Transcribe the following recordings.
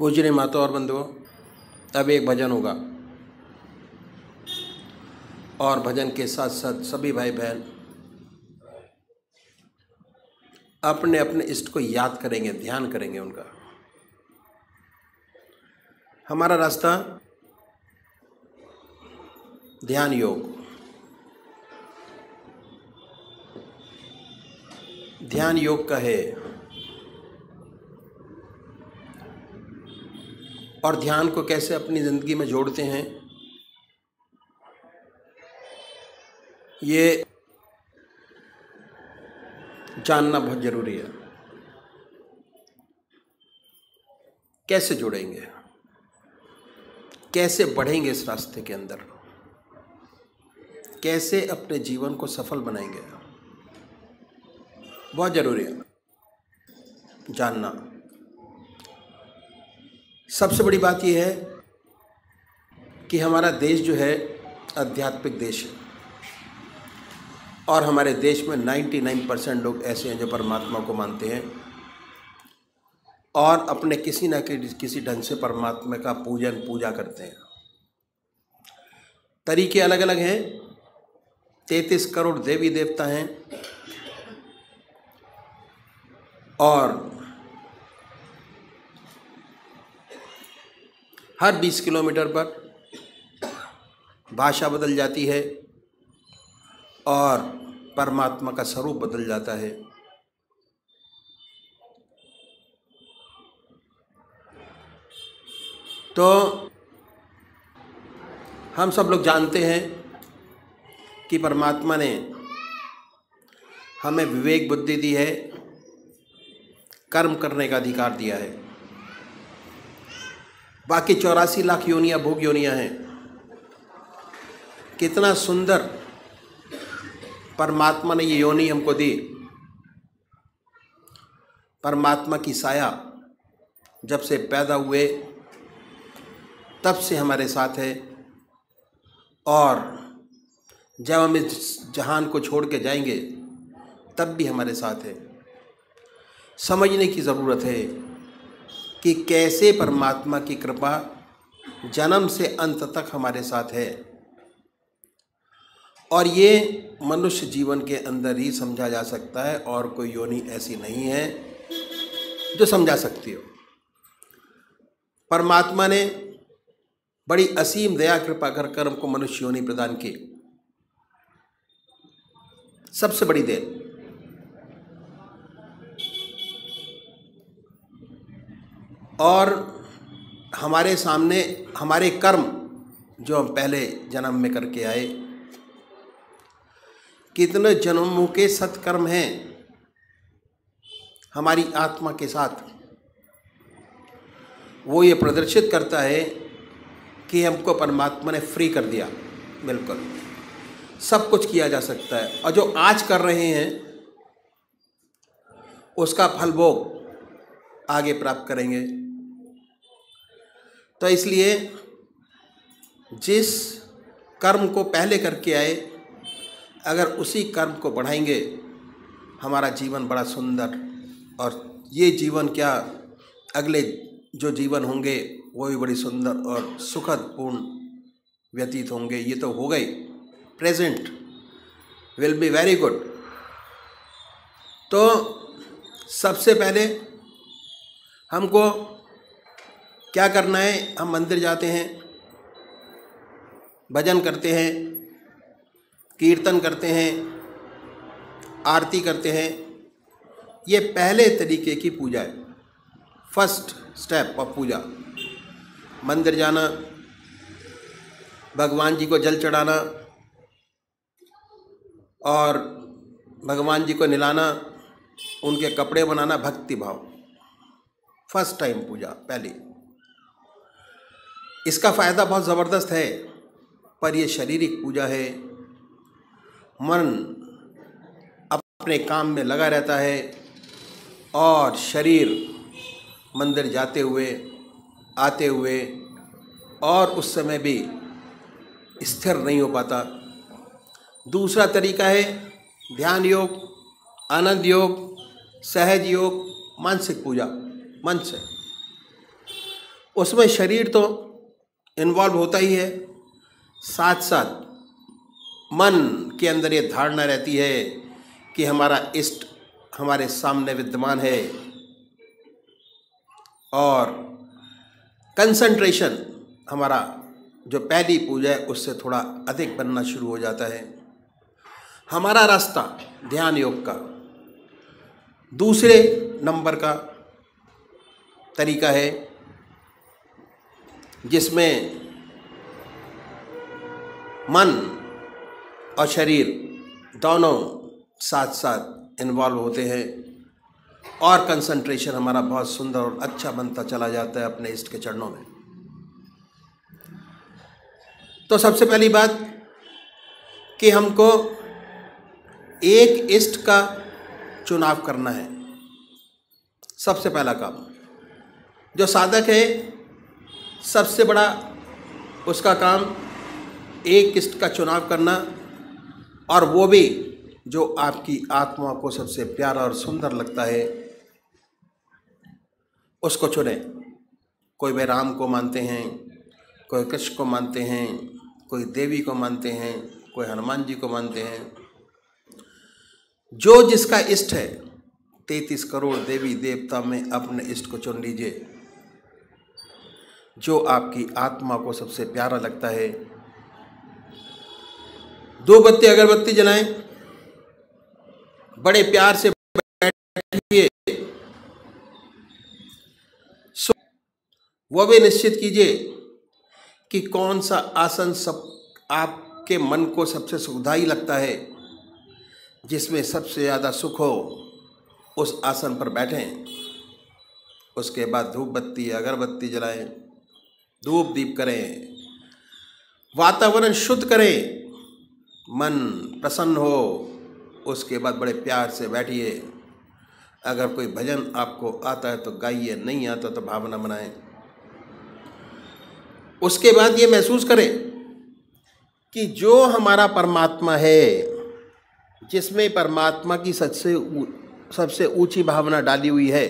पूजनीय माता और बंधुओं, अब एक भजन होगा और भजन के साथ साथ सभी भाई बहन अपने अपने इष्ट को याद करेंगे, ध्यान करेंगे उनका। हमारा रास्ता ध्यान योग, ध्यान योग का है और ध्यान को कैसे अपनी ज़िंदगी में जोड़ते हैं ये जानना बहुत ज़रूरी है। कैसे जुड़ेंगे, कैसे बढ़ेंगे इस रास्ते के अंदर, कैसे अपने जीवन को सफल बनाएंगे, बहुत ज़रूरी है जानना। सबसे बड़ी बात यह है कि हमारा देश जो है आध्यात्मिक देश है और हमारे देश में 99% लोग ऐसे हैं जो परमात्मा को मानते हैं और अपने किसी न किसी ढंग से परमात्मा का पूजा करते हैं। तरीके अलग अलग हैं। 33 करोड़ देवी देवता हैं और हर 20 किलोमीटर पर भाषा बदल जाती है और परमात्मा का स्वरूप बदल जाता है। तो हम सब लोग जानते हैं कि परमात्मा ने हमें विवेक बुद्धि दी है, कर्म करने का अधिकार दिया है। बाकी 84 लाख योनियाँ भोग योनियाँ हैं। कितना सुंदर परमात्मा ने ये योनि हमको दी। परमात्मा की साया जब से पैदा हुए तब से हमारे साथ है और जब हम इस जहान को छोड़ के जाएंगे तब भी हमारे साथ है। समझने की ज़रूरत है कि कैसे परमात्मा की कृपा जन्म से अंत तक हमारे साथ है और ये मनुष्य जीवन के अंदर ही समझा जा सकता है और कोई योनि ऐसी नहीं है जो समझा सकती हो। परमात्मा ने बड़ी असीम दया कृपा कर कर्म को मनुष्य योनि प्रदान की। सबसे बड़ी देन। और हमारे सामने हमारे कर्म जो हम पहले जन्म में करके आए, कितने जन्मों के सत्कर्म हैं हमारी आत्मा के साथ, वो ये प्रदर्शित करता है कि हमको परमात्मा ने फ्री कर दिया। बिल्कुल सब कुछ किया जा सकता है और जो आज कर रहे हैं उसका फल भोग आगे प्राप्त करेंगे। तो इसलिए जिस कर्म को पहले करके आए, अगर उसी कर्म को बढ़ाएंगे हमारा जीवन बड़ा सुंदर, और ये जीवन क्या अगले जो जीवन होंगे वो भी बड़ी सुंदर और सुखद पूर्ण व्यतीत होंगे। ये तो हो गई, present will be very good. तो सबसे पहले हमको क्या करना है, हम मंदिर जाते हैं, भजन करते हैं, कीर्तन करते हैं, आरती करते हैं। ये पहले तरीके की पूजा है, फर्स्ट स्टेप ऑफ पूजा। मंदिर जाना, भगवान जी को जल चढ़ाना और भगवान जी को नहलाना, उनके कपड़े बनाना, भक्ति भाव, फर्स्ट टाइम पूजा पहली। इसका फ़ायदा बहुत ज़बरदस्त है, पर यह शारीरिक पूजा है। मन अपने काम में लगा रहता है और शरीर मंदिर जाते हुए आते हुए और उस समय भी स्थिर नहीं हो पाता। दूसरा तरीका है ध्यान योग, आनंद योग, सहज योग, मानसिक पूजा, मन से। उसमें शरीर तो इन्वॉल्व होता ही है, साथ साथ मन के अंदर ये धारणा रहती है कि हमारा इष्ट हमारे सामने विद्यमान है, और कंसंट्रेशन हमारा जो पहली पूजा है उससे थोड़ा अधिक बनना शुरू हो जाता है। हमारा रास्ता ध्यान योग का दूसरे नंबर का तरीका है, जिसमें मन और शरीर दोनों साथ साथ इन्वॉल्व होते हैं और कंसंट्रेशन हमारा बहुत सुंदर और अच्छा बनता चला जाता है अपने इष्ट के चरणों में। तो सबसे पहली बात कि हमको एक इष्ट का चुनाव करना है। सबसे पहला काम जो साधक है, सबसे बड़ा उसका काम एक इष्ट का चुनाव करना, और वो भी जो आपकी आत्मा को सबसे प्यारा और सुंदर लगता है उसको चुने। कोई वे राम को मानते हैं, कोई कृष्ण को मानते हैं, कोई देवी को मानते हैं, कोई हनुमान जी को मानते हैं। जो जिसका इष्ट है, 33 करोड़ देवी देवता में अपने इष्ट को चुन लीजिए, जो आपकी आत्मा को सबसे प्यारा लगता है। दो बत्ती अगरबत्ती जलाएं, बड़े प्यार से बैठिए, वो भी निश्चित कीजिए कि कौन सा आसन सब आपके मन को सबसे सुखदायी लगता है, जिसमें सबसे ज़्यादा सुख हो, उस आसन पर बैठें। उसके बाद धूप बत्ती अगरबत्ती जलाएं, धूप दीप करें, वातावरण शुद्ध करें, मन प्रसन्न हो। उसके बाद बड़े प्यार से बैठिए। अगर कोई भजन आपको आता है तो गाइए, नहीं आता तो भावना बनाएं। उसके बाद ये महसूस करें कि जो हमारा परमात्मा है, जिसमें परमात्मा की सबसे ऊंची भावना डाली हुई है,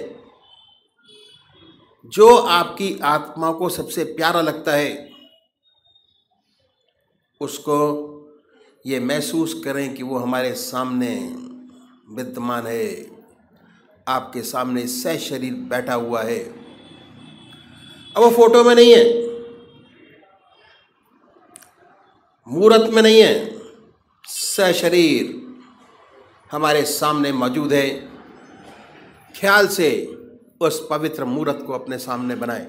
जो आपकी आत्मा को सबसे प्यारा लगता है, उसको ये महसूस करें कि वो हमारे सामने विद्यमान है, आपके सामने सह शरीर बैठा हुआ है। अब वो फोटो में नहीं है, मूर्त में नहीं है, सह शरीर हमारे सामने मौजूद है। ख्याल से उस पवित्र मूर्त को अपने सामने बनाएं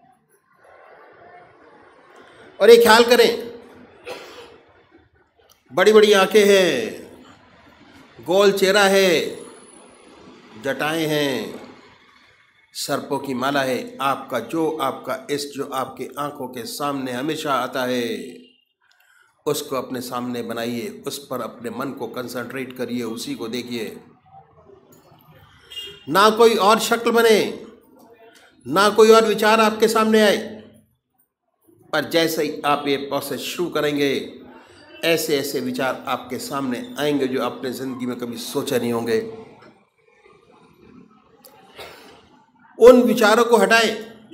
और ये ख्याल करें, बड़ी बड़ी आंखें हैं, गोल चेहरा है, जटाएं हैं, सर्पों की माला है। आपका इष्ट जो आपके आंखों के सामने हमेशा आता है, उसको अपने सामने बनाइए, उस पर अपने मन को कंसंट्रेट करिए, उसी को देखिए। ना कोई और शक्ल बने, ना कोई और विचार आपके सामने आए, पर जैसे ही आप ये प्रोसेस शुरू करेंगे, ऐसे ऐसे विचार आपके सामने आएंगे जो आपने जिंदगी में कभी सोचा नहीं होंगे। उन विचारों को हटाएं,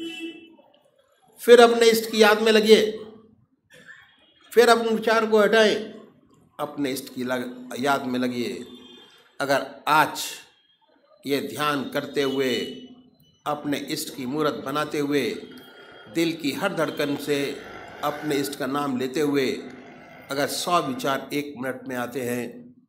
फिर अपने इष्ट की याद में लगिए। फिर अपने विचार को हटाएं, अपने इष्ट की याद में लगिए। अगर आज ये ध्यान करते हुए, अपने इष्ट की मूर्त बनाते हुए, दिल की हर धड़कन से अपने इष्ट का नाम लेते हुए अगर 100 विचार 1 मिनट में आते हैं,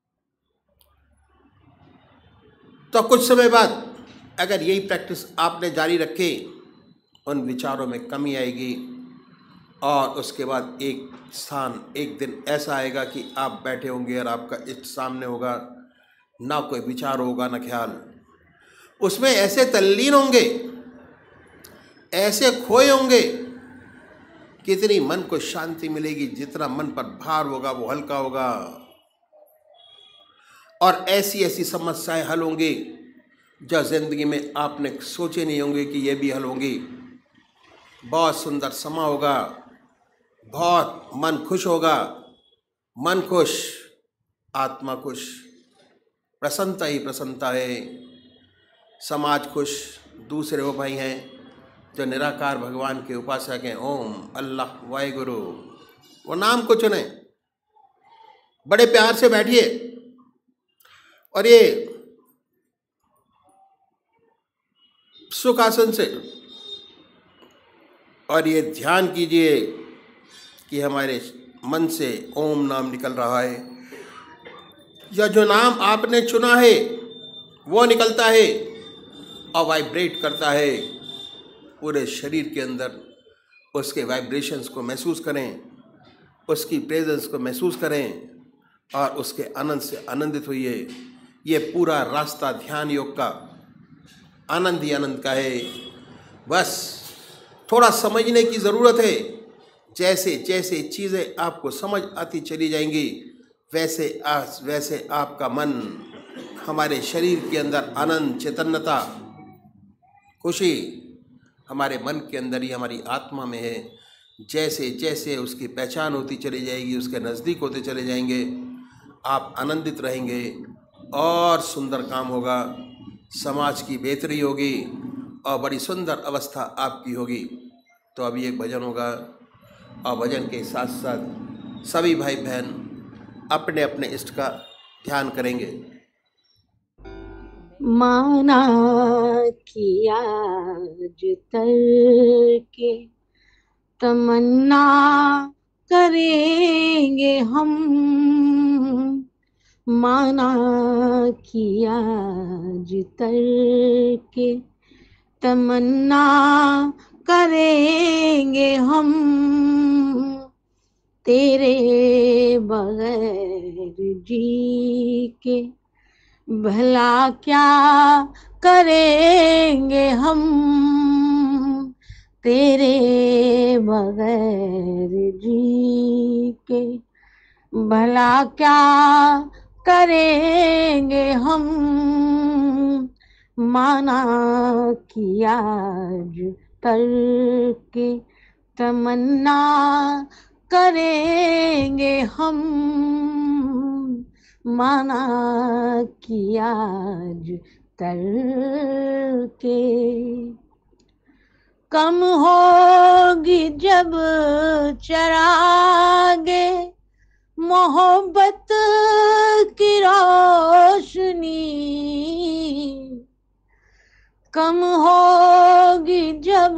तो कुछ समय बाद अगर यही प्रैक्टिस आपने जारी रखी, उन विचारों में कमी आएगी। और उसके बाद एक दिन ऐसा आएगा कि आप बैठे होंगे और आपका इष्ट सामने होगा, ना कोई विचार होगा ना ख्याल। उसमें ऐसे तल्लीन होंगे, ऐसे खोए होंगे, कितनी मन को शांति मिलेगी। जितना मन पर भार होगा वो हल्का होगा, और ऐसी ऐसी समस्याएं हल होंगी जो जिंदगी में आपने सोचे नहीं होंगे कि ये भी हल होंगी। बहुत सुंदर समा होगा, बहुत मन खुश होगा। मन खुश, आत्मा खुश, प्रसन्नता ही प्रसन्नता है। समाज खुश, दूसरे वो भाई हैं जो निराकार भगवान के उपासक हैं, ओम, अल्लाह, वाहेगुरु, वो नाम को चुने, बड़े प्यार से बैठिए और ये सुखासन से और ये ध्यान कीजिए कि हमारे मन से ओम नाम निकल रहा है, या जो नाम आपने चुना है वो निकलता है और वाइब्रेट करता है पूरे शरीर के अंदर। उसके वाइब्रेशंस को महसूस करें, उसकी प्रेजेंस को महसूस करें और उसके आनंद से आनंदित होइए। ये पूरा रास्ता ध्यान योग का आनंद ही आनंद का है। बस थोड़ा समझने की ज़रूरत है। जैसे जैसे चीज़ें आपको समझ आती चली जाएंगी वैसे आपका मन, हमारे शरीर के अंदर आनंद, चैतन्यता, खुशी हमारे मन के अंदर ही, हमारी आत्मा में है। जैसे जैसे उसकी पहचान होती चली जाएगी, उसके नज़दीक होते चले जाएंगे, आप आनंदित रहेंगे और सुंदर काम होगा, समाज की बेहतरी होगी और बड़ी सुंदर अवस्था आपकी होगी। तो अभी एक भजन होगा और भजन के साथ साथ सभी भाई बहन अपने अपने इष्ट का ध्यान करेंगे। माना किया आज के तमन्ना करेंगे हम, माना किया आज के तमन्ना करेंगे हम, तेरे बगैर जी के भला क्या करेंगे हम, तेरे बगैर जी के भला क्या करेंगे हम, माना किया आज के तमन्ना करेंगे हम, माना किया आज के। कम होगी जब चरागे मोहब्बत की रोशनी, कम होगी जब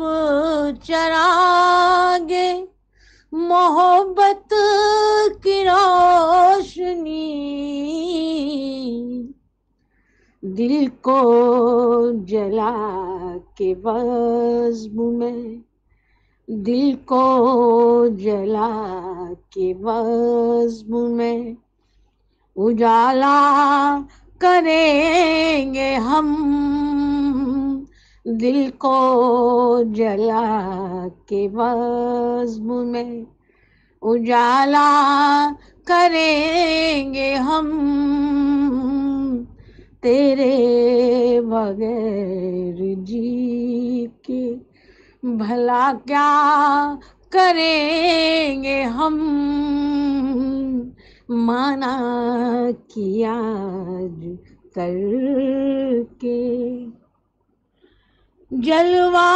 चरागे मोहब्बत की रोशनी, दिल को जला के बज़्म में, दिल को जला के बज़्म में उजाला करेंगे हम, दिल को जला के बज़्म में उजाला करेंगे हम, तेरे बगैर जी के भला क्या करेंगे हम, माना किया आज के। जलवा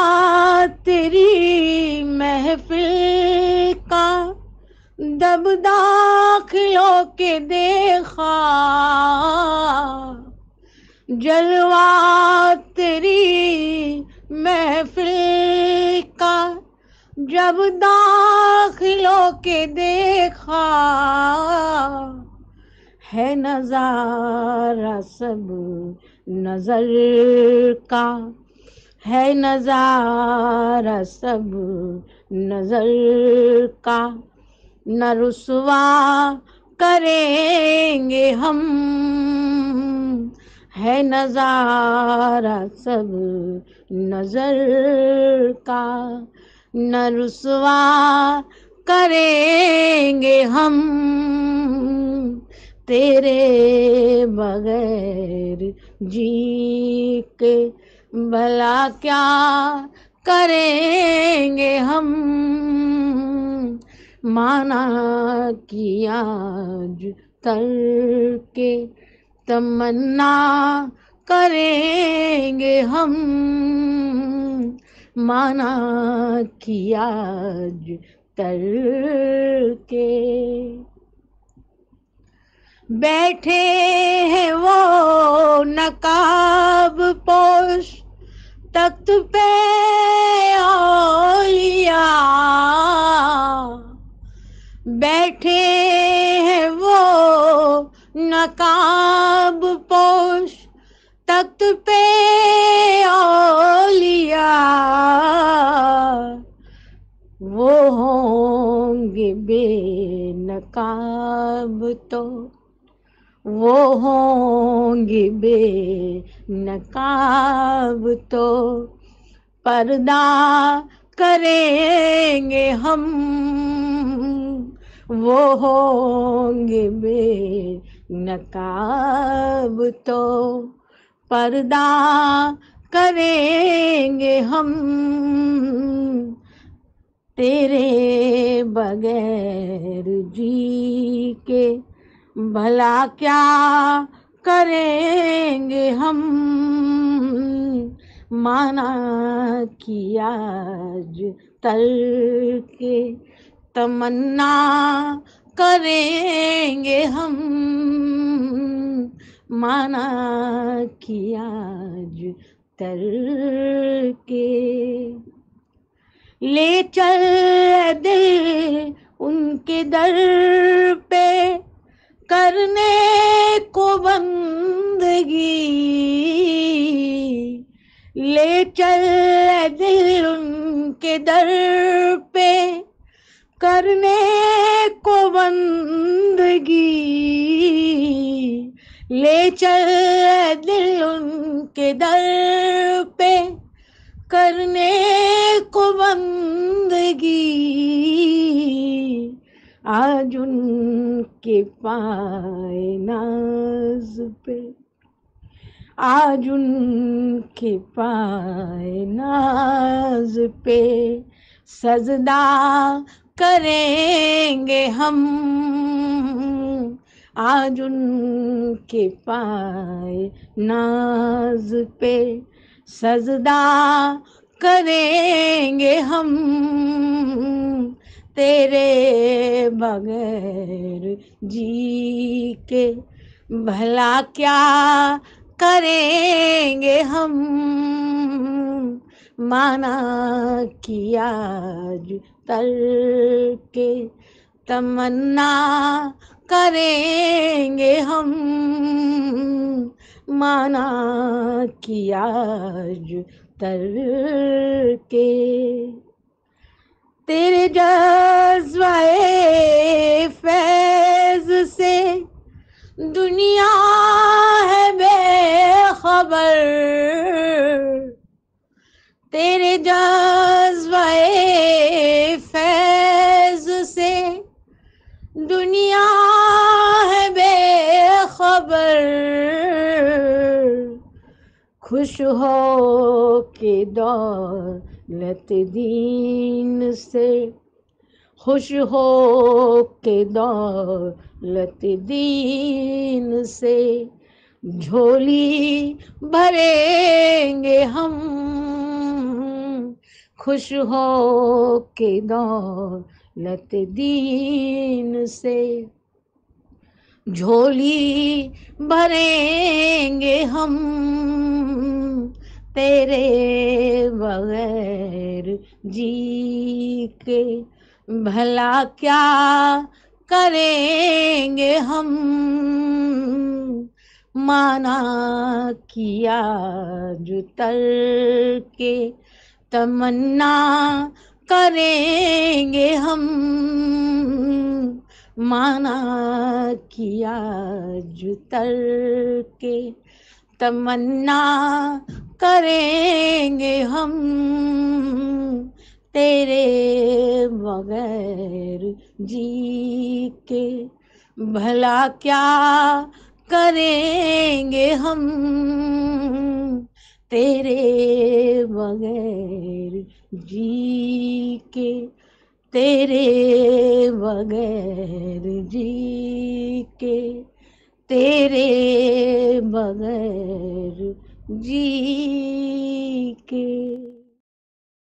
तेरी महफिल का दब दाखिलों के देखा, जलवा तेरी महफिल का जब दाखिलों के देखा, है नजारा सब नजर का, है नजारा सब नजर का, न रुसवा करेंगे हम, है नजारा सब नजर का, न रुसवा करेंगे हम, तेरे बगैर जी के भला क्या करेंगे हम, माना किया आज के तमन्ना करेंगे हम, माना किया आज तर के। बैठे हैं वो नकाब पोश तख्त पे औलिया, बैठे हैं वो नकाब पोश तख्त पे औलिया, वो होंगे बेनकाब तो, वो होंगे बेनकाब तो पर्दा करेंगे हम, वो होंगे बेनकाब तो पर्दा करेंगे हम। तेरे बगैर जी के भला क्या करेंगे हम, माना किया आज तर्के तमन्ना करेंगे हम, माना किया आज तर्के। ले चल दिल उनके दर पे करने को बंदगी, ले चल दिल उनके दर पे करने को बंदगी, ले चल दिल उनके दर पे करने को बंदगी। आज उनके पाए नाज पे, आज उनके पाए नाज पे सजदा करेंगे हम, आज उनके पाए नाज पे सजदा करेंगे हम। तेरे बगैर जी के भला क्या करेंगे हम, माना किया आज तर्के तमन्ना करेंगे हम, माना किया आज तर्के। तेरे जज्बाए फैज से दुनिया है बेखबर, तेरे जज्बाए फैज से दुनिया है बेखबर, खुश हो के दौलत दीन से, खुश हो के दौलत दीन से झोली भरेंगे हम, खुश हो के दौलत दीन से झोली भरेंगे हम। तेरे बगैर जी के भला क्या करेंगे हम, माना किया जो तर्के तमन्ना करेंगे हम, माना किया जो तर्के तमन्ना करेंगे हम। तेरे बगैर जी के भला क्या करेंगे हम, तेरे बगैर जी के, तेरे बगैर जी के, तेरे बगैर जी के।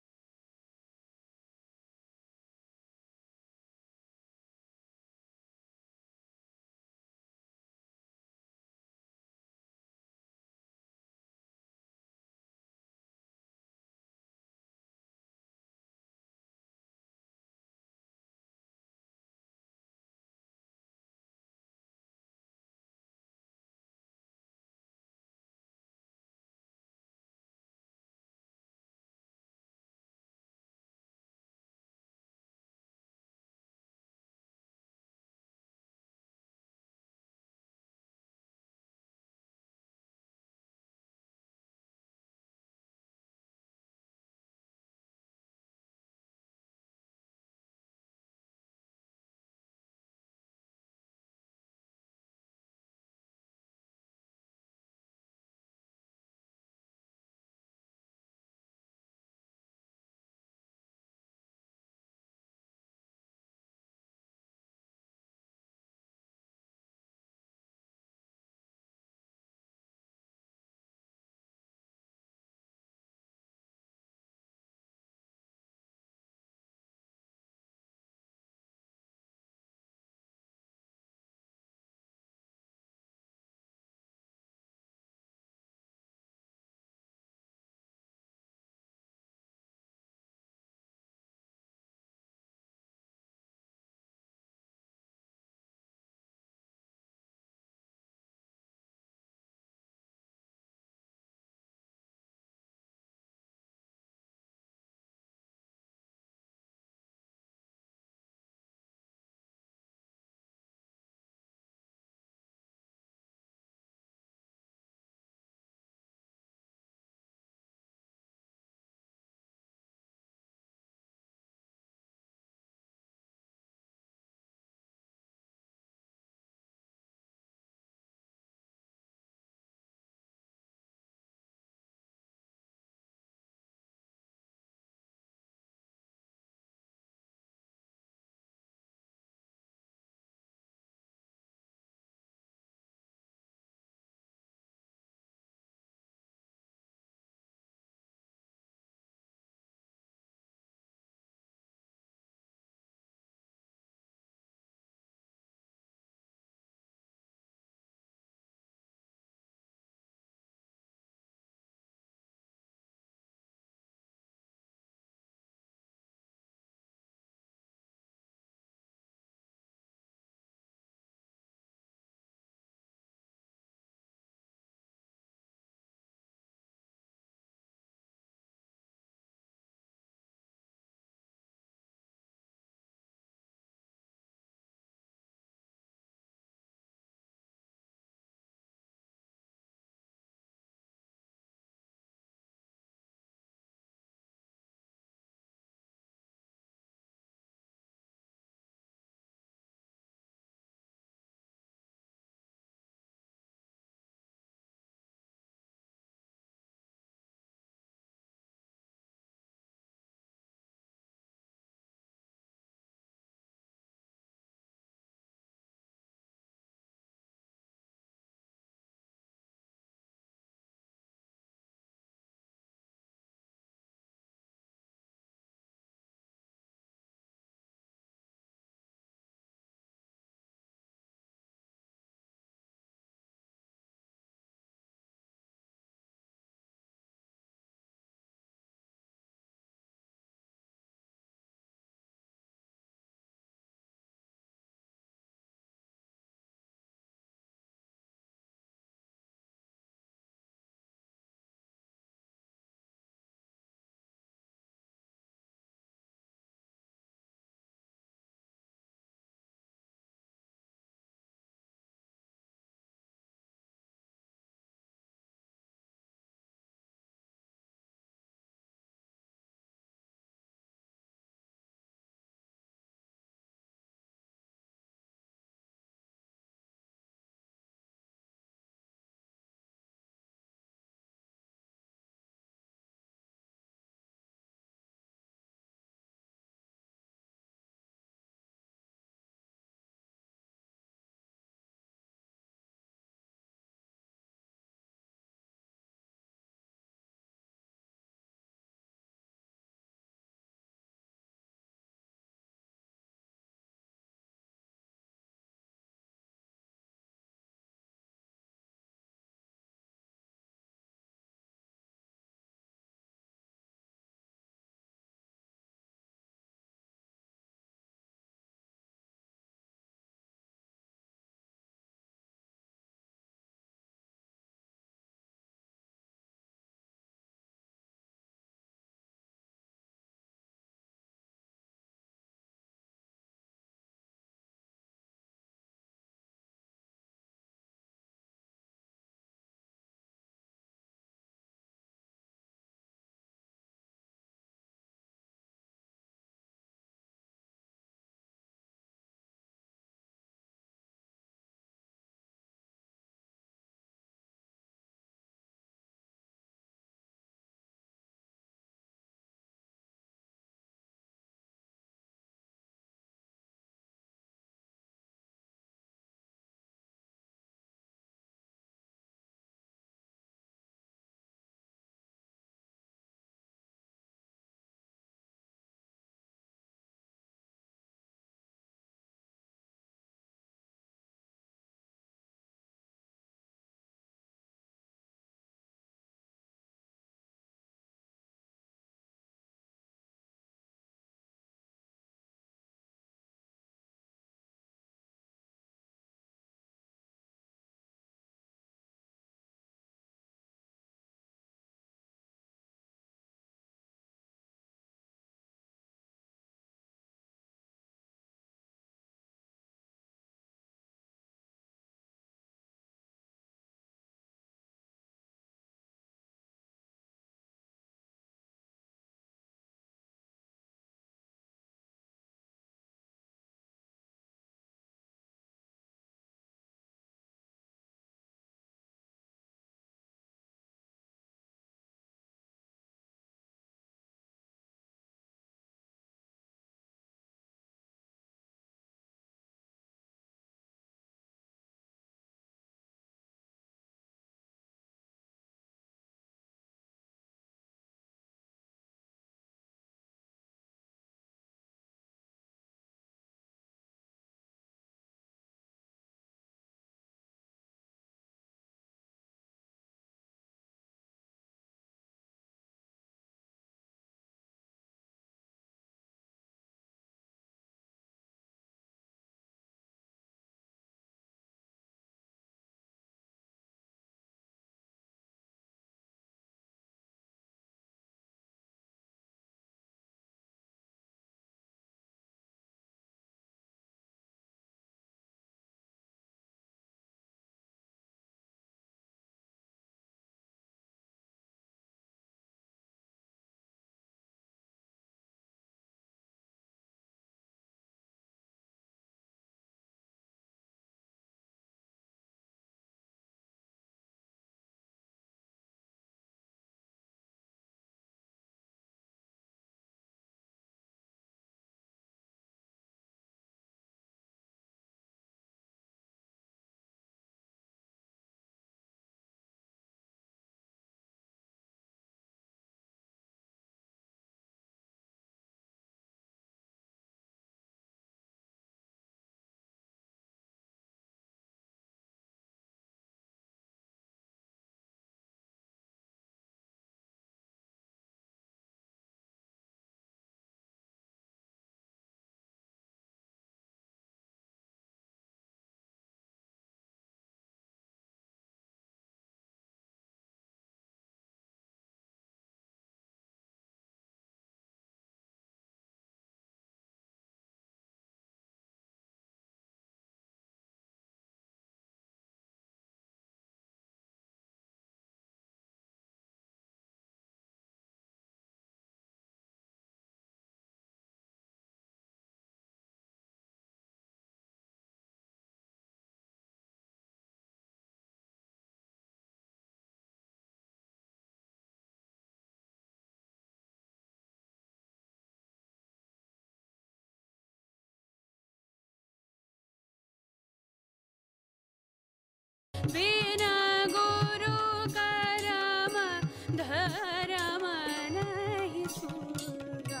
बिना गुरु करम धर्म नहीं सूझा।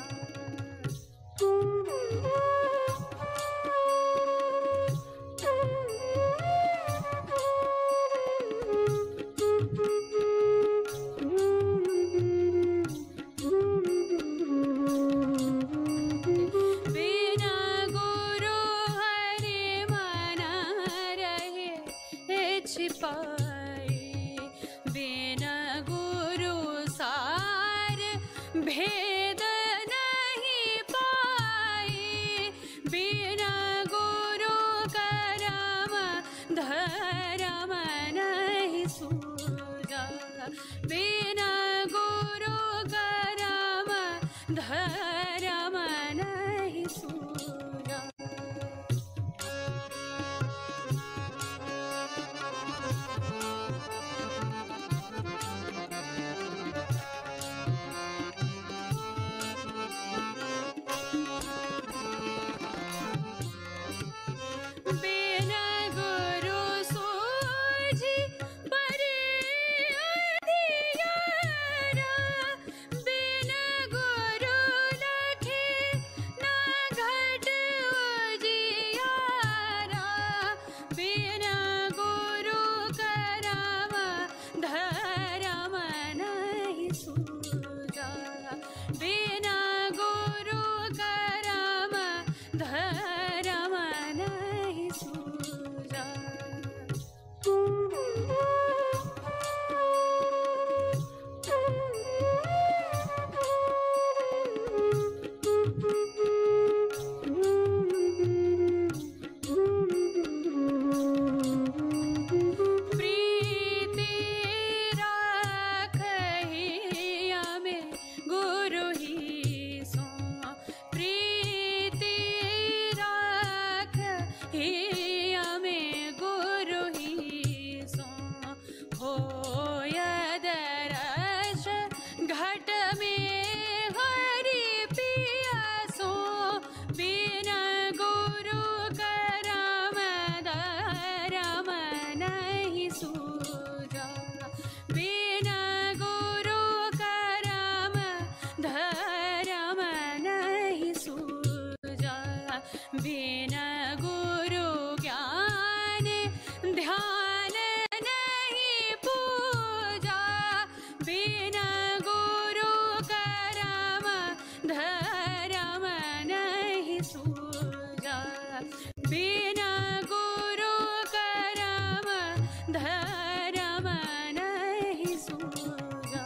बिना गुरु हरि मन रहे छिपाए, बिना गुरु सार भेद नहीं पाए, बिना गुरु करम धर्म नहीं सूझा, बिना गुरु करम धर्म नहीं सूझा। बिना गुरु सूझी परे अधियारा, बिना गुरु लखे ना घट उजियारा, बिना गुरु करम धर्म नहीं सूझा, बिना गुरु करम धर्म नहीं सूझा। प्रीति राखहि हमें गुरु ही सो, प्रीति राखहि हमें गुरु ही सो, होय दरस घट में हरि पिया सो, बिना गुरु करम धर्म नहीं सूझा, बिना गुरु करम धर्म नहीं सूझा, बिना गुरु ज्ञान ध्यान नहीं पूजा, बिना गुरु करम धर्म नहीं सूझा, बिना गुरु करम धर्म नहीं सूझा।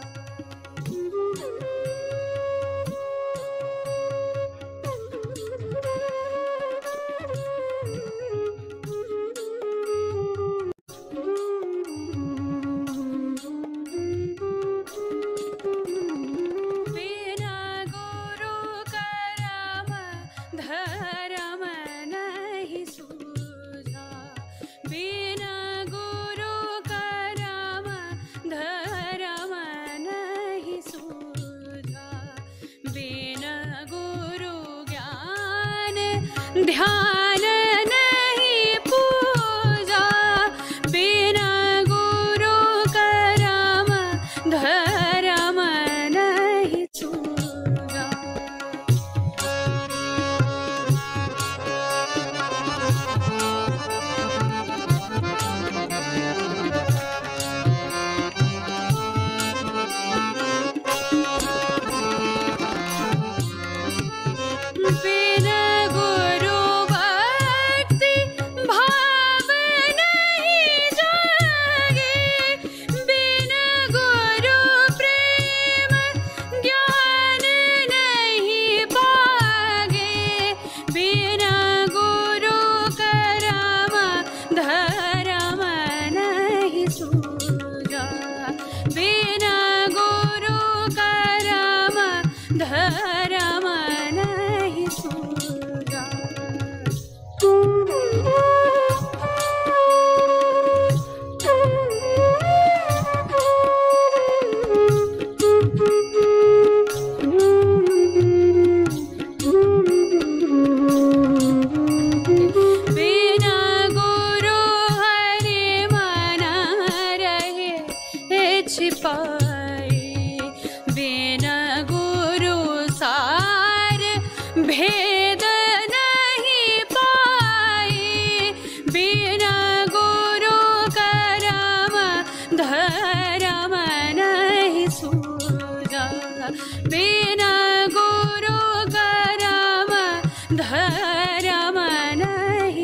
बिना गुरु करम धर्म नहीं सूझा, बिना गुरु करम धर्म नहीं सूझा, बिना गुरु ज्ञान ध्यान नहीं पूजा, बिना गुरु करम धर्म नहीं सूझा। बिना गुरु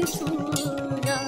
सूझा।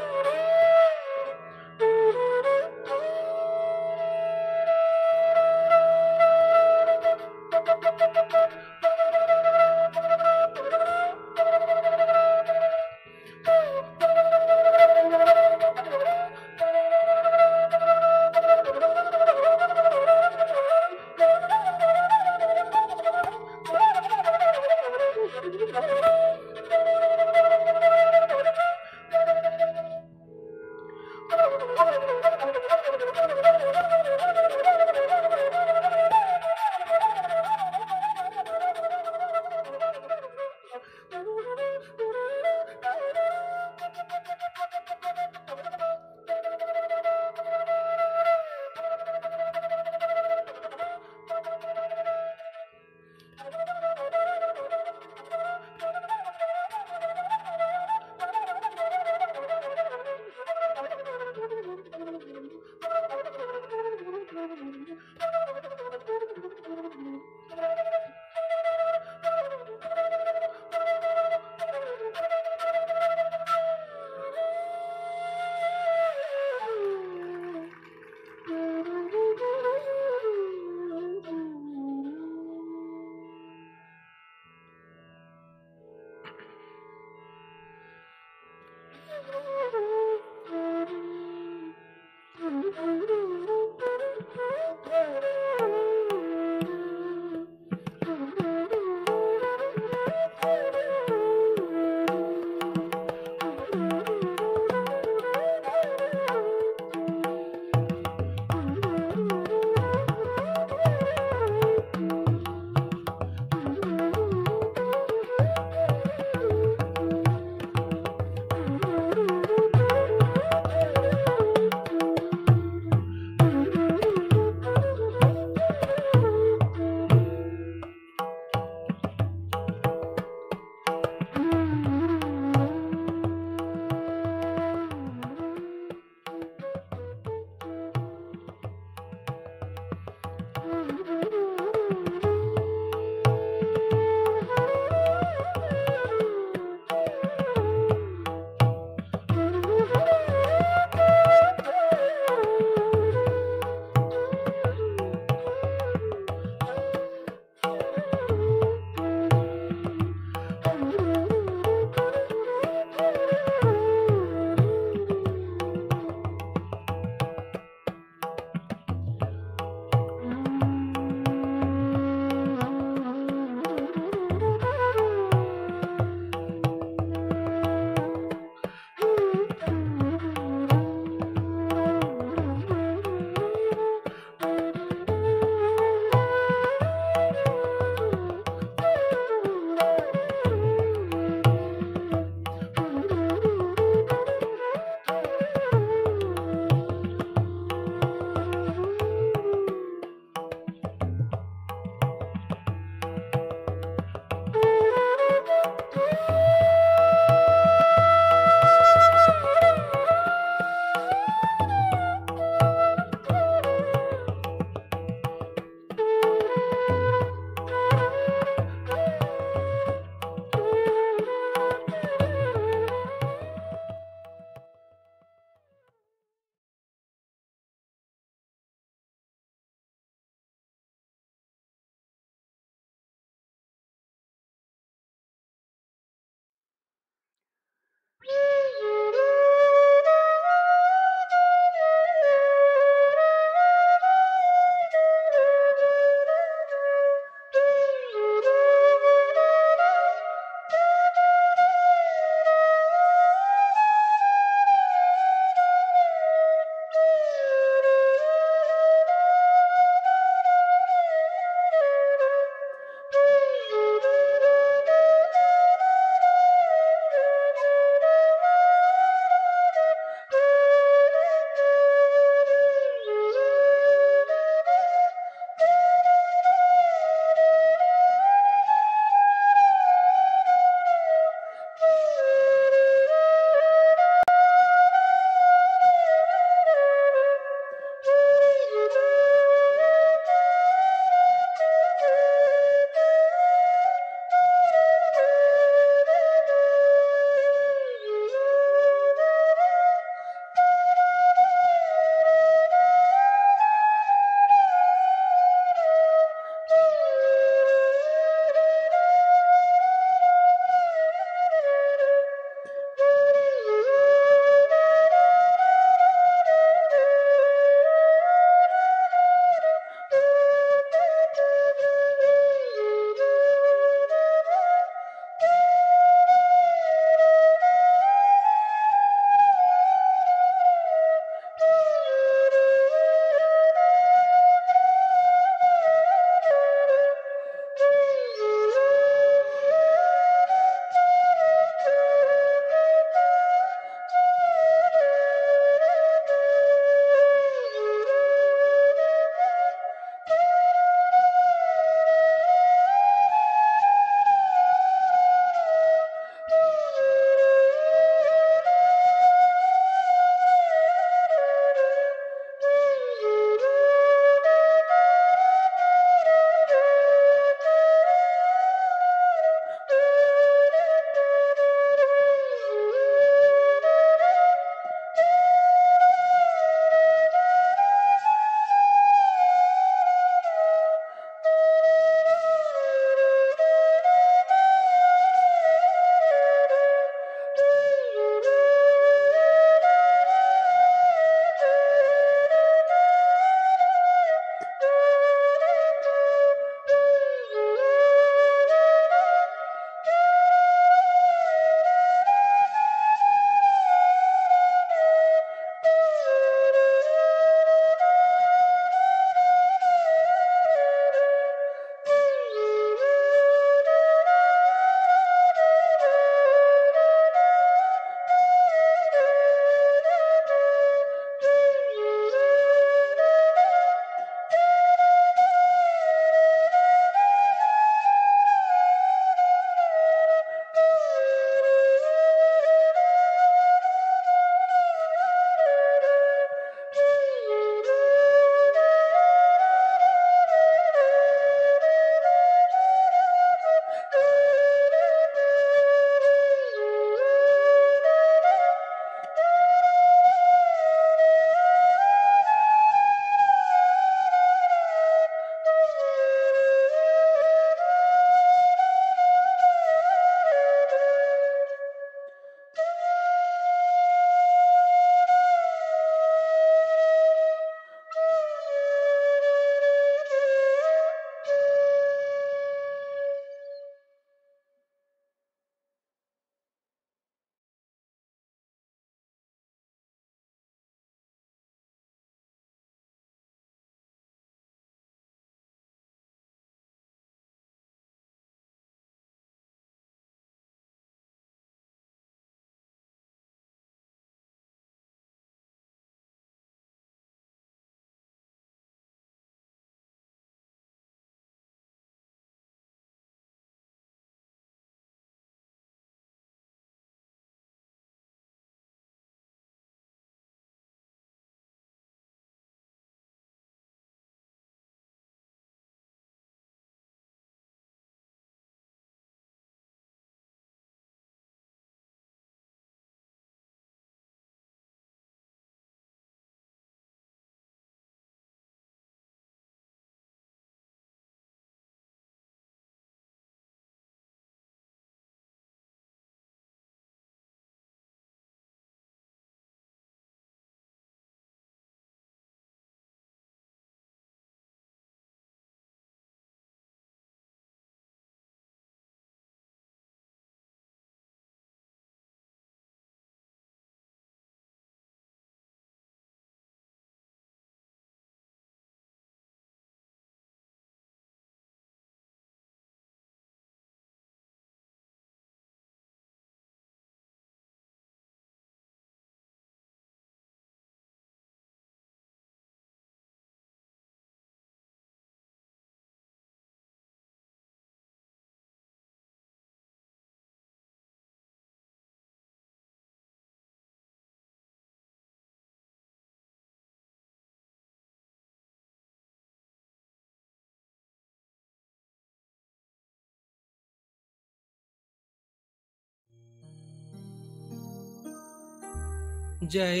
जय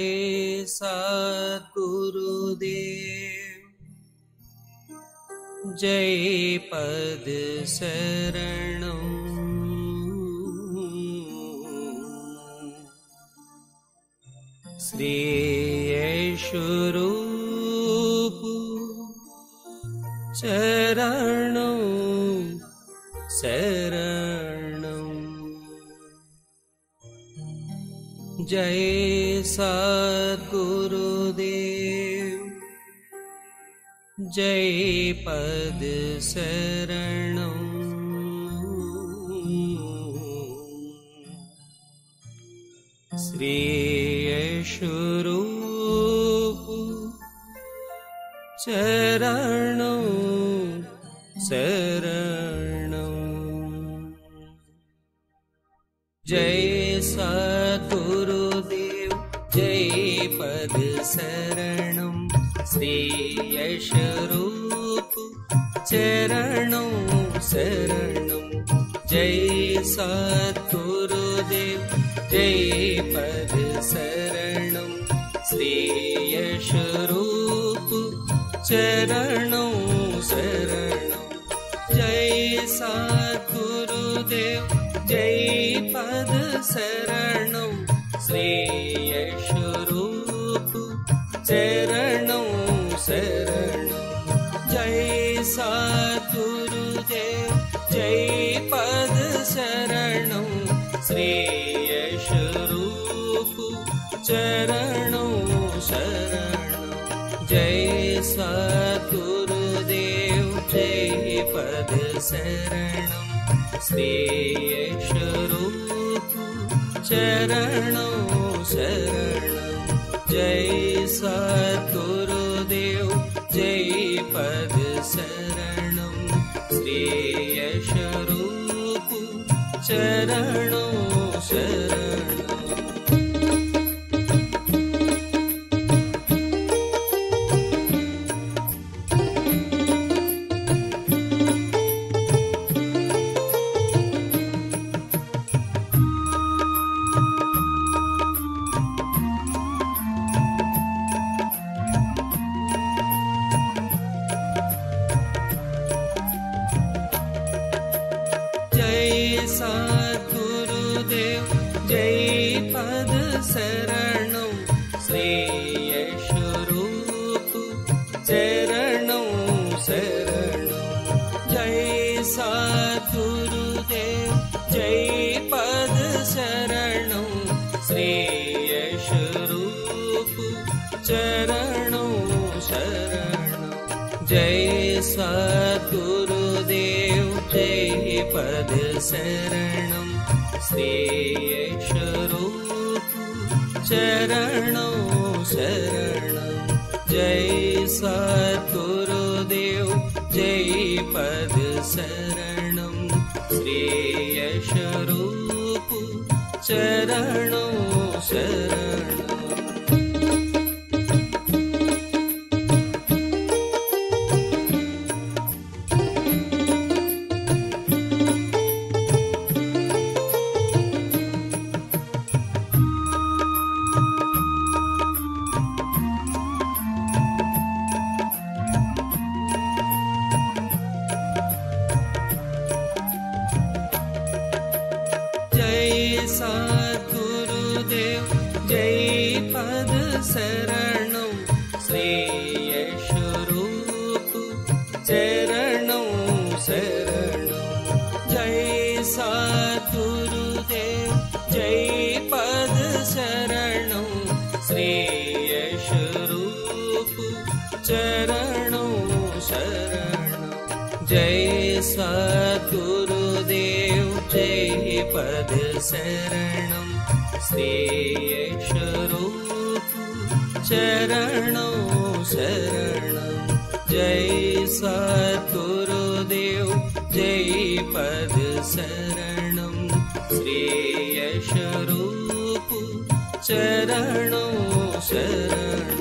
सद्गुरुदेव जय पद शरणं श्री स्वरूप चरणं शरणं जय सद्गुरुदेव जय पद शरणं श्री स्वरूप चरणं शरणं जय सद्गुरुदेव जय पद शरणं श्री स्वरूप चरणं शरणं जय सद्गुरुदेव जय पद शरणं श्री स्वरूप चरणं शरणं जय सद्गुरुदेव जय पद शरणं श्री स्वरूप चरणं शरणं जय सद्गुरुदेव जय पद शरणं श्री स्वरूप चरणं शरणं जय सद्गुरुदेव जय पद शरणं श्री स्वरूप चरणं शरणं जय सद्गुरुदेव जय पद शरणं श्री स्वरूप चरणं शरणं सद्गुरुदेव जय पद शरणं श्री स्वरूप चरणं शरणं जय सद्गुरुदेव जय पद शरणं श्री स्वरूप चरणं शरणं जय सद्गुरुदेव जय पद शरणं श्री स्वरूप चरणं शरणं जय सद्गुरुदेव जय पद शरणं श्री स्वरूप चरणं शरणं सद्गुरुदेव जय पद शरणं श्री स्वरूप चरणं शरणं जय सद्गुरुदेव जय पद शरणं श्री स्वरूप चरणं शरणं जय सद्गुरुदेव जय पद शरणं श्री स्वरूप चरणं शरणं जय सद्गुरुदेव जय पद शरणं श्री स्वरूप चरणं शरणं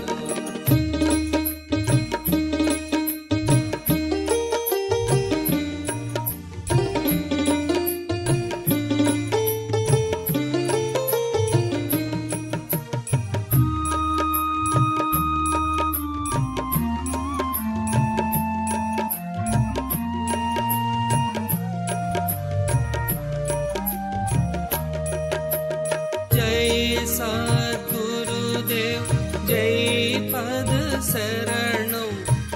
शरणं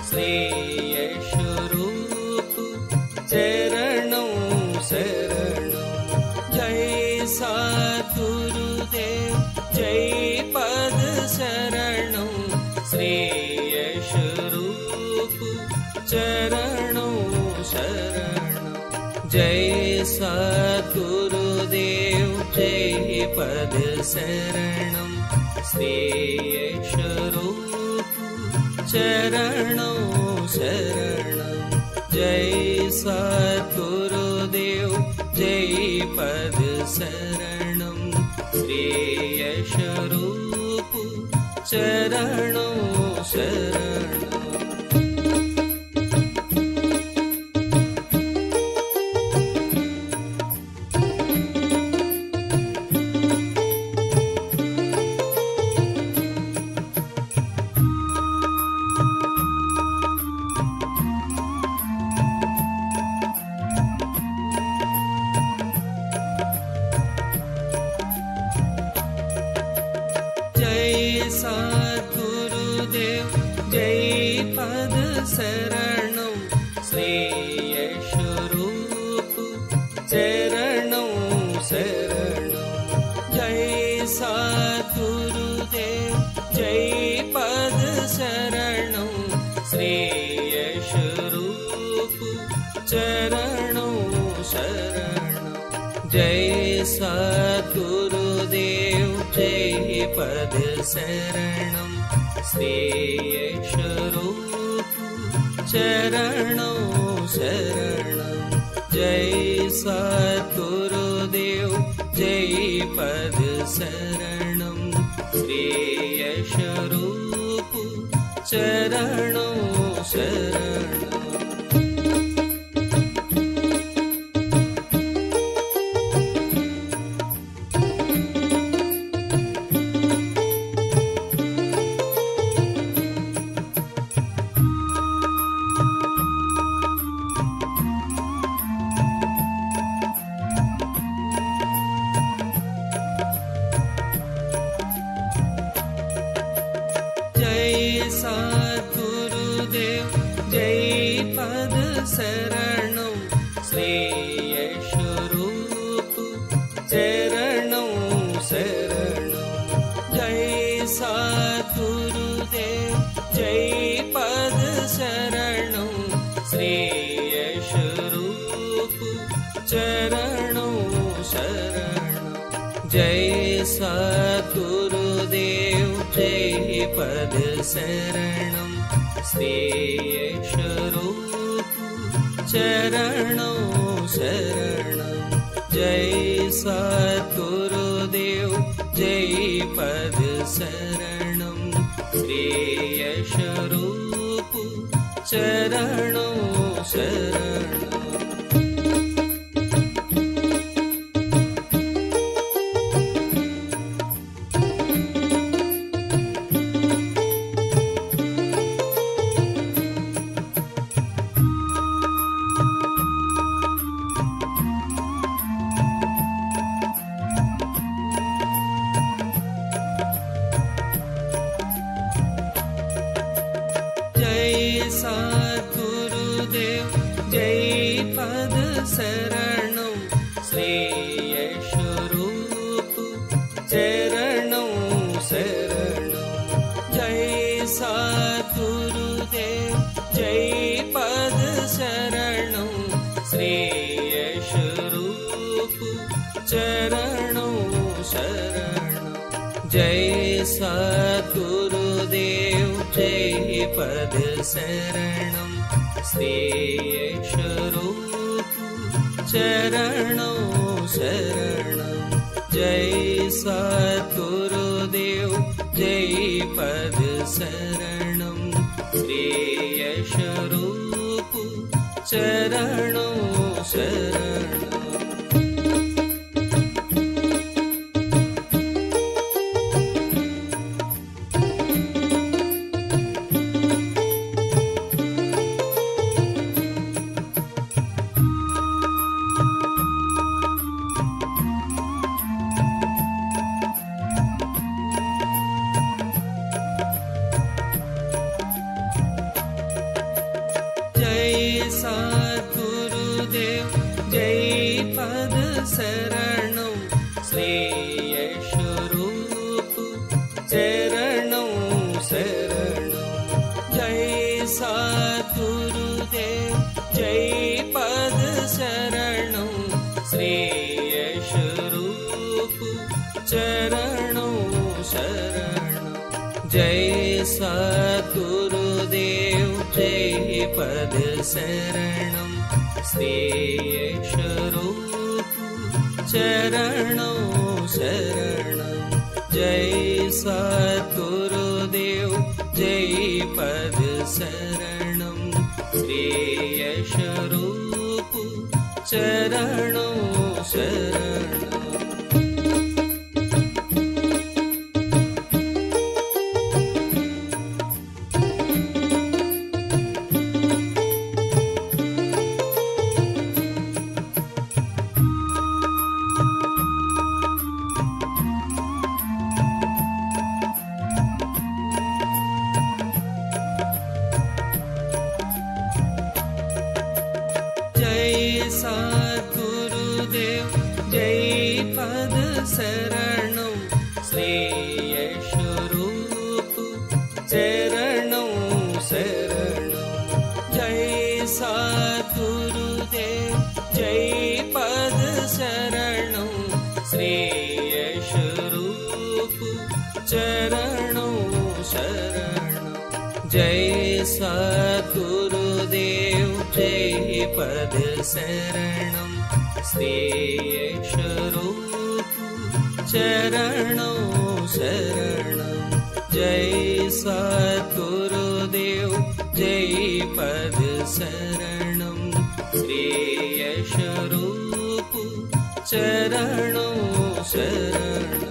श्रेयस्वरूप चरणं शरणं जय सद्गुरुदेव जय पद शरणं श्रेयस्वरूप चरणं शरणं जय सद्गुरुदेव जय पद शरणं श्रेयस्वरूप चरणं शरणं जय सद्गुरुदेव जय पद शरणं श्रेयस्वरूप चरणं शरणं सद्गुरुदेव जय पद शरणं श्रेयस्वरूप चरणं शरणं जय सद्गुरुदेव जय पद शरणं श्रेयस्वरूप चरणं शरणं जय सद्गुरुदेव जय पद शरणं श्रेयस्वरूप चरणं शरणं जय सद्गुरुदेव जय पद शरणं श्रेयस्वरूप चरणं शरणं सद्गुरुदेव जय पद शरणं श्रेयस्वरूप चरणं शरणं जय सद्गुरुदेव जय पद शरणं श्रेयस्वरूप चरणं शरणं जय सद्गुरुदेव जय पद शरणं श्रेयस्वरूप चरणं शरणं जय सद्गुरुदेव जय पद शरणं श्रेयस्वरूप चरणं शरणं सद्गुरुदेव जय पद शरणं श्रेयस्वरूप चरणं शरणं जय सद्गुरुदेव जय पद शरणं श्रेयस्वरूप चरणं शरणं जय सद्गुरुदेव जय पद शरणं श्रेयस्वरूप चरणं शरणं जय सद्गुरुदेव जय पद शरणं श्रेयस्वरूप चरणं शरणं सद्गुरुदेव जय पद शरणं श्रेयस्वरूप चरणं शरणं जय सद्गुरुदेव जय पद शरणं श्रेयस्वरूप चरणं शरणं जय सद्गुरुदेव जय पद शरणं श्रेयस्वरूप चरणं शरणं जय सद्गुरुदेव जय पद शरणं श्रेयस्वरूप चरणं शरणं सद्गुरुदेव जय पद शरणं श्रेयस्वरूप चरणं शरणं जय सद्गुरुदेव जय पद शरणं श्रेयस्वरूप चरणं शरणं जय सद्गुरुदेव जय पद शरणं श्रेयस्वरूप चरणं शरणं जय सद्गुरुदेव जय पद शरणं श्रेयस्वरूप चरणं शरणं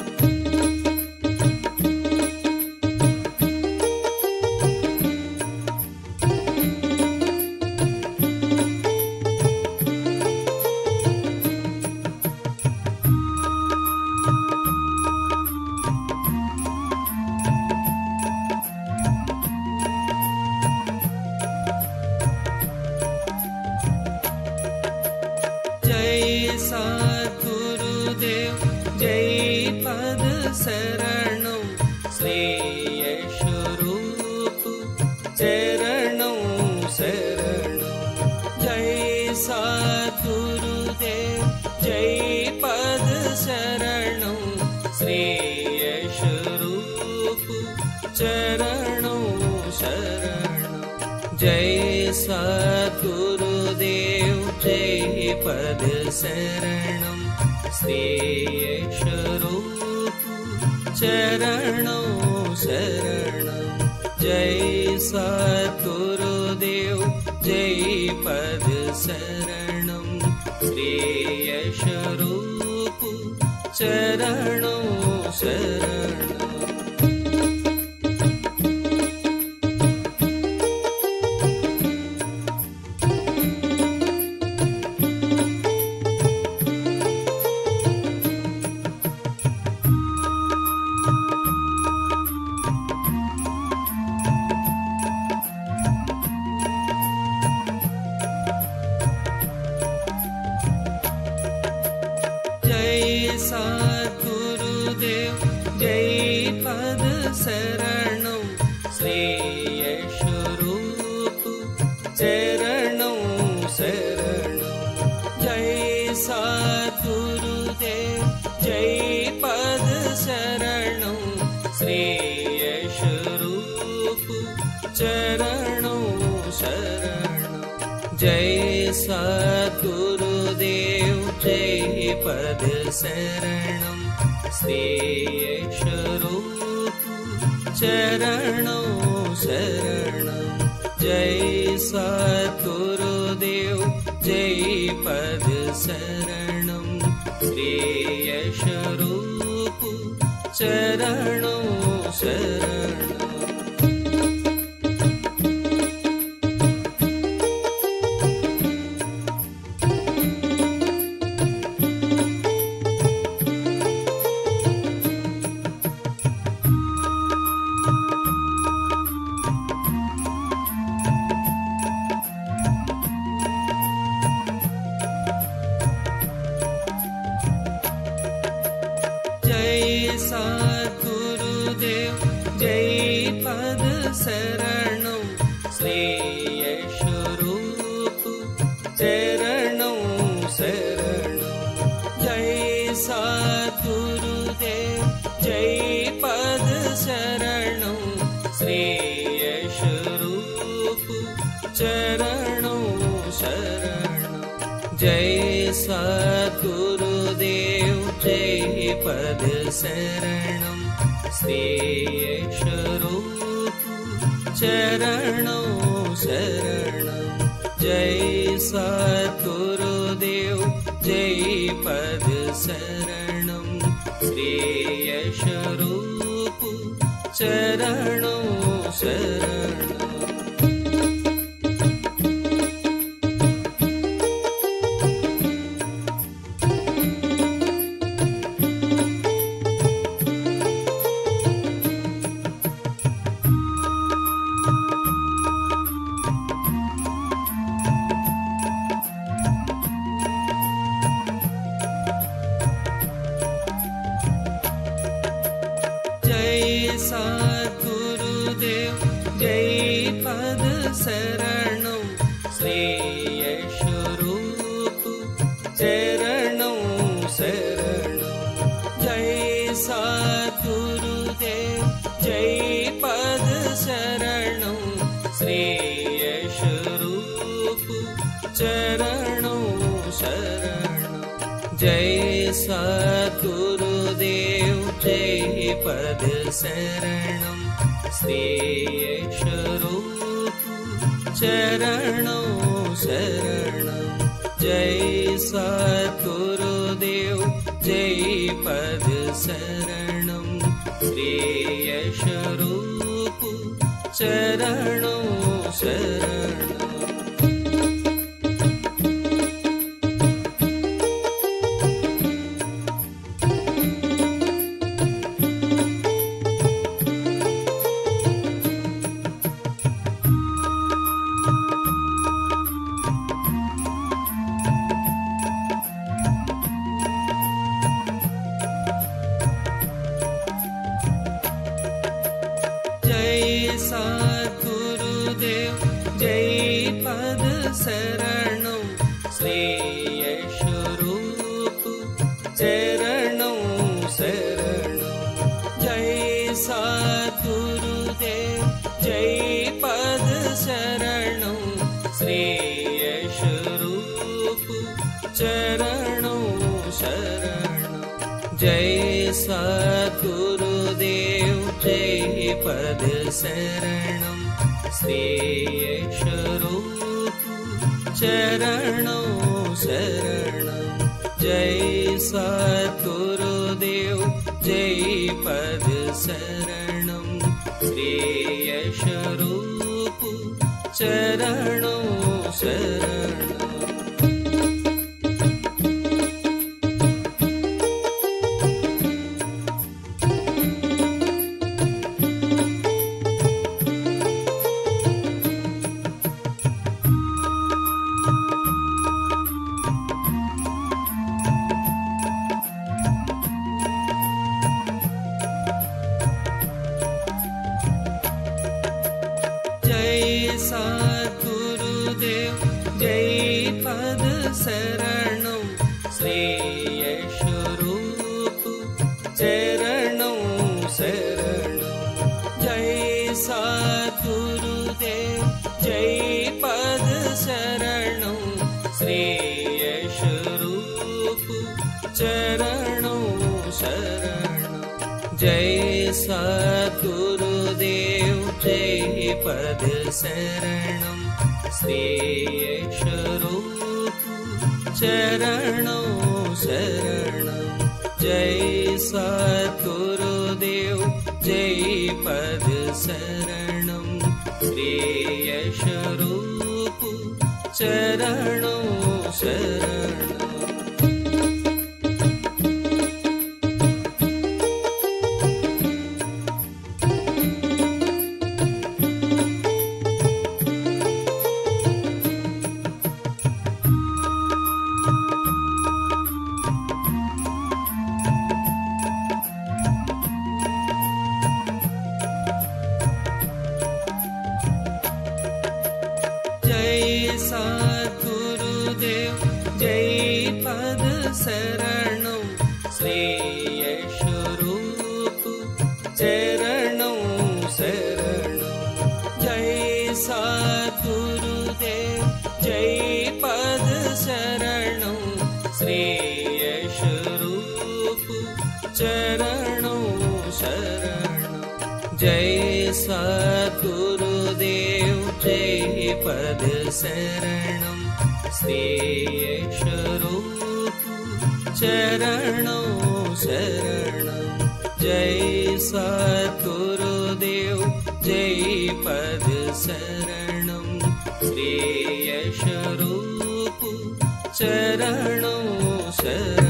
सद्गुरुदेव जय पद शरणं श्रेयस्वरूप चरणं शरणं जय सद्गुरुदेव जय पद शरणं श्रेयस्वरूप चरणं शरणं जय सद्गुरुदेव जय पद शरणं श्रेयस्वरूप चरणं शरणं जय सद्गुरुदेव जय पद शरणं श्रेयस्वरूप चरणं शरणं सद्गुरुदेव जय पद शरणं श्रेयस्वरूप चरणं शरणं जय सद्गुरुदेव जय पद शरणं श्रेयस्वरूप चरणं शरणं जय सद्गुरुदेव जय पद शरणं श्रेयस्वरूप चरणं शरणं जय सद्गुरुदेव जय पद शरणं श्रेयस्वरूप चरणं शरणं शरणं श्रेयस्वरूप चरणं शरणं जय सद्गुरुदेव जय पद शरणं श्रेयस्वरूप चरणं शरणं जय सद्गुरुदेव जय पद शरणं श्रेयस्वरूप चरणं शरणं जय सद्गुरुदेव जय पद शरणं श्रेयस्वरूप चरणं शरणं सद्गुरुदेव जय पद शरणं श्रेयस्वरूप चरणं शरणं जय सद्गुरुदेव जय पद शरणं श्रेयस्वरूप चरणं शरणं जय सद्गुरुदेव जय पद शरणं श्रेयस्वरूप चरणं शरणं जय सद्गुरुदेव जय पद शरणं श्रेयस्वरूप चरणं शरणं सद्गुरुदेव जय पद शरणं श्रेयस्वरूप चरणं शरणं जय सद्गुरुदेव जय पद शरणं श्रेयस्वरूप चरणं शरणं जय सद्गुरुदेव जय पद शरणं श्रेयस्वरूप चरणं शरणं जय सद्गुरुदेव जय पद शरणं श्रेयस्वरूप चरणं शरणं सद्गुरुदेव जय पद शरणं श्रेयस्वरूप चरणं शरणं जय सद्गुरुदेव जय पद शरणं श्रेयस्वरूप चरणं शरणं जय सद्गुरुदेव जय पद शरणं श्रेयस्वरूप चरणं शरणं जय सद्गुरुदेव जय पद शरणं श्रेयस्वरूप चरणं शरणं सद्गुरुदेव जय पद शरणं श्री यशरूप चरणं शरणं जय सद्गुरुदेव जय पद शरणं श्री यशरूप चरणं शरणं जय सद्गुरुदेव जय पद शरणं श्री यशरूप चरणं शरणं जय सद्गुरुदेव जय पद शरणं श्री यशरूप चरणं शरणं